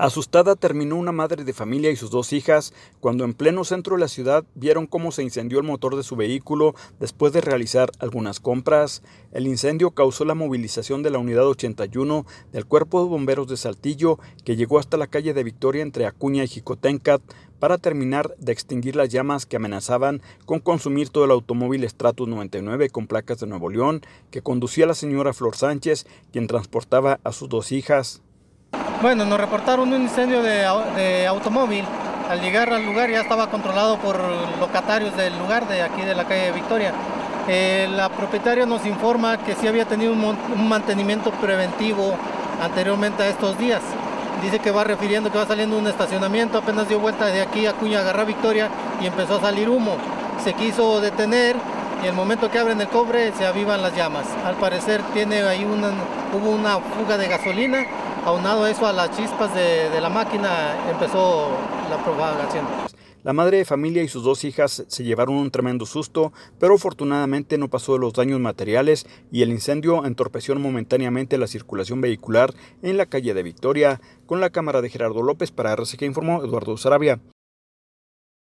Asustada terminó una madre de familia y sus dos hijas cuando en pleno centro de la ciudad vieron cómo se incendió el motor de su vehículo después de realizar algunas compras. El incendio causó la movilización de la Unidad 81 del Cuerpo de Bomberos de Saltillo, que llegó hasta la calle de Victoria entre Acuña y Jicotencat para terminar de extinguir las llamas que amenazaban con consumir todo el automóvil Stratus 99 con placas de Nuevo León que conducía la señora Flor Sánchez, quien transportaba a sus dos hijas. Bueno, nos reportaron un incendio de automóvil. Al llegar al lugar ya estaba controlado por locatarios del lugar, de aquí de la calle de Victoria. La propietaria nos informa que sí había tenido un mantenimiento preventivo anteriormente a estos días. Dice que va refiriendo que va saliendo un estacionamiento, apenas dio vuelta de aquí a Acuña, agarró Victoria y empezó a salir humo. Se quiso detener y el momento que abren el cobre se avivan las llamas. Al parecer hubo una fuga de gasolina. Aunado eso a las chispas de la máquina, empezó la propagación. La madre de familia y sus dos hijas se llevaron un tremendo susto, pero afortunadamente no pasó de los daños materiales y el incendio entorpeció momentáneamente la circulación vehicular en la calle de Victoria. Con la cámara de Gerardo López para RCG informó Eduardo Saravia.